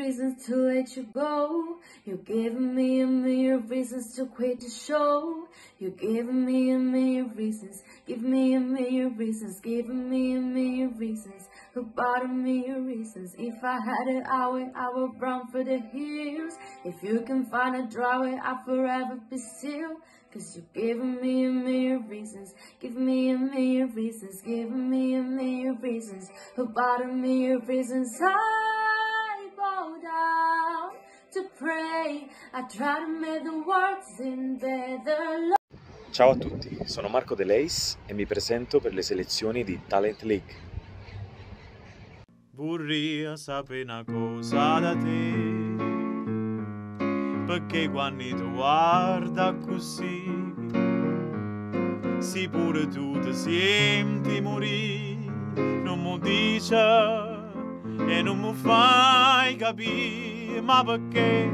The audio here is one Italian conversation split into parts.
reasons to let you go. You're giving me a million reasons to quit the show. You're giving me a million reasons. Give me a million reasons. Giving me a million reasons. About a million reasons. If I had it, I would run for the hills. If you can find a dry way, I'll forever be still. Cause you're giving me a million reasons. Give me a million reasons. Giving me a million reasons. About a million reasons. I bow down to pray. I try to make the words in better. Ciao a tutti, sono Marco De Leis e mi presento per le selezioni di Talent League. Vorrei sapere una cosa da te, perché quando ti guarda così, sì pure tu ti senti morire, non mi dici e non mi fai capire, ma perché?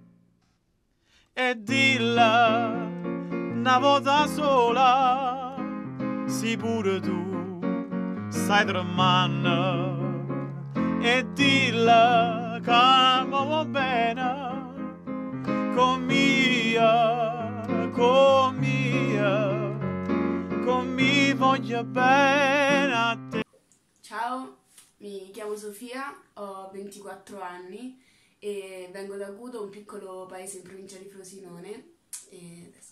E dilla una volta sola, sì pure tu stai tremando, e dilla che mi va bene, con mi voglio bene a te. Ciao, mi chiamo Sofia, ho 24 anni e vengo da Gudo, un piccolo paese in provincia di Frosinone, e let's go.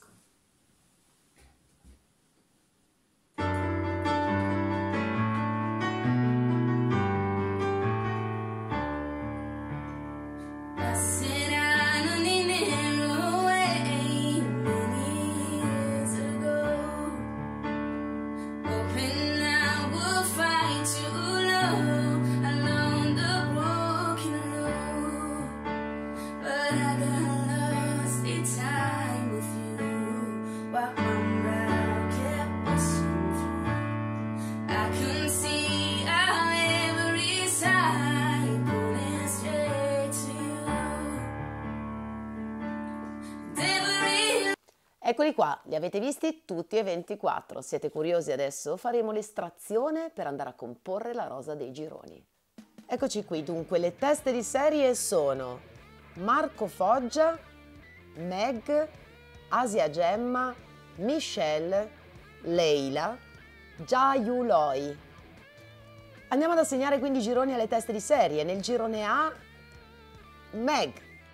Eccoli qua, li avete visti tutti e 24. Siete curiosi adesso? Faremo l'estrazione per andare a comporre la rosa dei gironi. Eccoci qui, dunque le teste di serie sono Marco Foggia, Meg, Asia Gemma, Michelle, Leila, Jaiuloi. Andiamo ad assegnare quindi i gironi alle teste di serie. Nel girone A, Meg.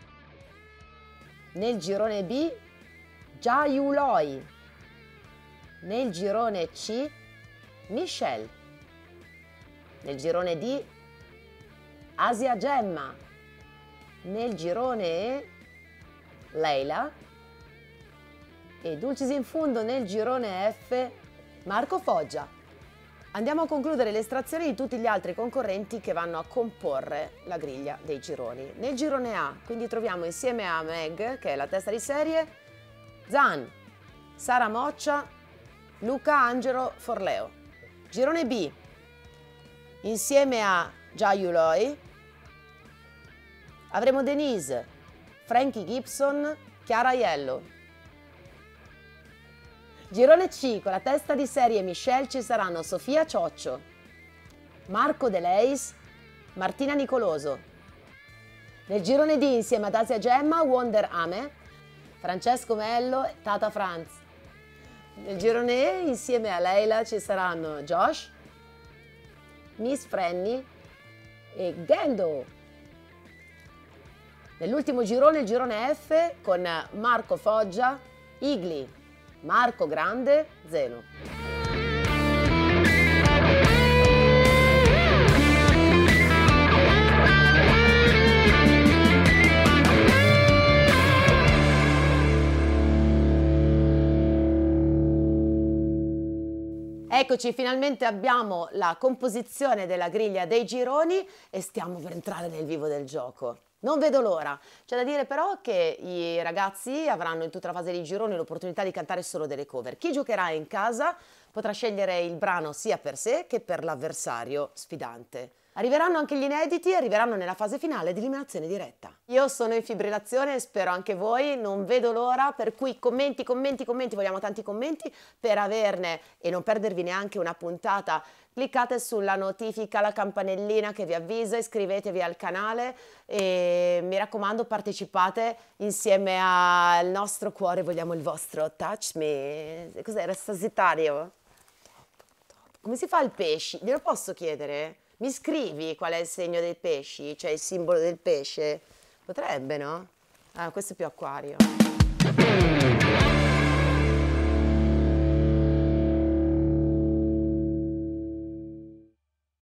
Nel girone B, Jaiuloi. Nel girone C, Michelle. Nel girone D, Asia Gemma. Nel girone E, Leila. E dulcis in fundo nel girone F, Marco Foggia. Andiamo a concludere l'estrazione di tutti gli altri concorrenti che vanno a comporre la griglia dei gironi. Nel girone A, quindi troviamo insieme a Meg, che è la testa di serie, Zan, Sara Moccia, Luca Angelo Forleo. Girone B, insieme a Jaiuloi, avremo Denise, Frankie Gibson, Chiara Aiello. Girone C, con la testa di serie Michelle ci saranno Sofia Cioccio, Marco De Leis, Martina Nicoloso. Nel girone D, insieme ad Asia Gemma, Wonder Ame, Francesco Mello e Tata Franz. Nel girone E, insieme a Leila, ci saranno Josh, Miss Frenny e Gendo. Nell'ultimo girone, il girone F, con Marco Foggia, Igli, Marco Grande, Zeno. Eccoci, finalmente abbiamo la composizione della griglia dei gironi e stiamo per entrare nel vivo del gioco. Non vedo l'ora. C'è da dire però che i ragazzi avranno in tutta la fase dei gironi l'opportunità di cantare solo delle cover. Chi giocherà in casa potrà scegliere il brano sia per sé che per l'avversario sfidante. Arriveranno anche gli inediti, arriveranno nella fase finale di eliminazione diretta. Io sono in fibrillazione e spero anche voi, non vedo l'ora, per cui commenti, vogliamo tanti commenti per averne e non perdervi neanche una puntata. Cliccate sulla notifica, la campanellina che vi avvisa, iscrivetevi al canale e mi raccomando partecipate insieme al nostro cuore, vogliamo il vostro touch me. Cos'era Sagittario? Come si fa il pesci? Glielo posso chiedere? Mi scrivi qual è il segno dei pesci? Cioè il simbolo del pesce? Potrebbe, no? Ah, questo è più acquario.